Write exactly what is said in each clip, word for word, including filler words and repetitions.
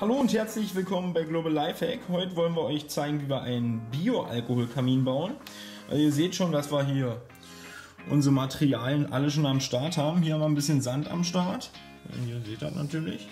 Hallo und herzlich willkommen bei Global Lifehack. Heute wollen wir euch zeigen, wie wir einen Bio-Alkoholkamin bauen. Also ihr seht schon, dass wir hier unsere Materialien alle schon am Start haben. Hier haben wir ein bisschen Sand am Start. Und ihr seht das natürlich.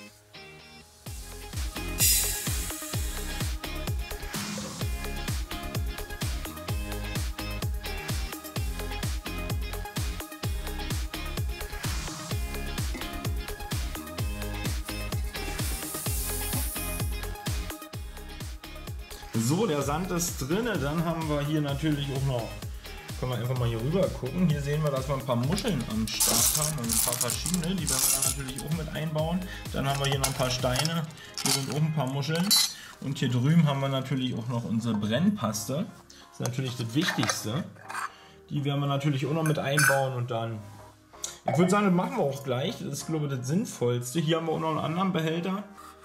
So, der Sand ist drin, dann haben wir hier natürlich auch noch, können wir einfach mal hier rüber gucken, hier sehen wir, dass wir ein paar Muscheln am Start haben, also ein paar verschiedene, die werden wir dann natürlich auch mit einbauen. Dann haben wir hier noch ein paar Steine, hier sind auch ein paar Muscheln und hier drüben haben wir natürlich auch noch unsere Brennpaste, das ist natürlich das Wichtigste. Die werden wir natürlich auch noch mit einbauen und dann, ich würde sagen, das machen wir auch gleich, das ist glaube ich das Sinnvollste. Hier haben wir auch noch einen anderen Behälter.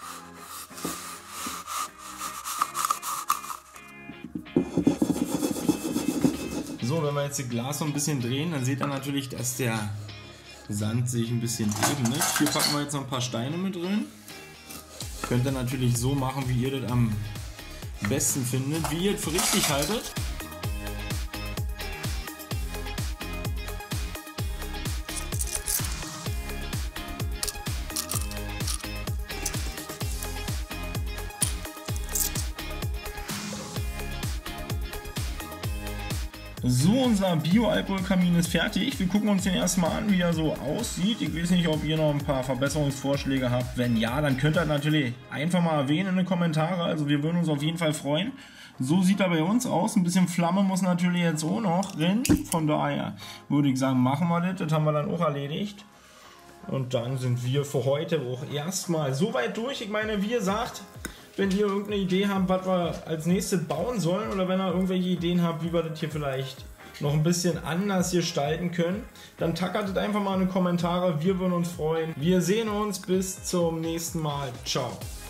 So, wenn wir jetzt das Glas so ein bisschen drehen, dann seht ihr natürlich, dass der Sand sich ein bisschen ebnet. Hier packen wir jetzt noch ein paar Steine mit drin. Könnt ihr natürlich so machen, wie ihr das am besten findet, wie ihr es für richtig haltet. So, unser Bio-Alkoholkamin ist fertig. Wir gucken uns den erstmal an, wie er so aussieht. Ich weiß nicht, ob ihr noch ein paar Verbesserungsvorschläge habt. Wenn ja, dann könnt ihr natürlich einfach mal erwähnen in den Kommentaren. Also wir würden uns auf jeden Fall freuen. So sieht er bei uns aus. Ein bisschen Flamme muss natürlich jetzt auch noch drin. Von daher würde ich sagen, machen wir das. Das haben wir dann auch erledigt. Und dann sind wir für heute auch erstmal so weit durch. Ich meine, wie gesagt, wenn ihr irgendeine Idee habt, was wir als nächstes bauen sollen oder wenn ihr irgendwelche Ideen habt, wie wir das hier vielleicht noch ein bisschen anders gestalten können, dann tackert es einfach mal in die Kommentare. Wir würden uns freuen. Wir sehen uns bis zum nächsten Mal. Ciao.